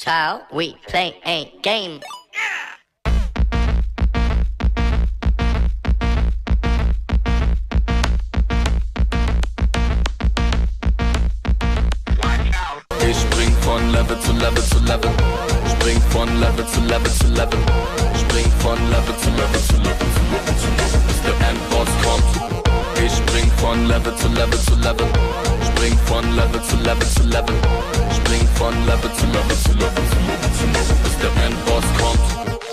child, we play a game. Ich spring von Level zu Level zu Level. Spring von Level zu Level zu Level. Spring von Level zu Level zu Level zu Level zu Level, bis der Endboss kommt. Ich spring von Level zu Level zu Level. Spring von Level zu Level zu Level. Spring von Level zu Level zu Level zu Level zu Level, bis der Endboss kommt.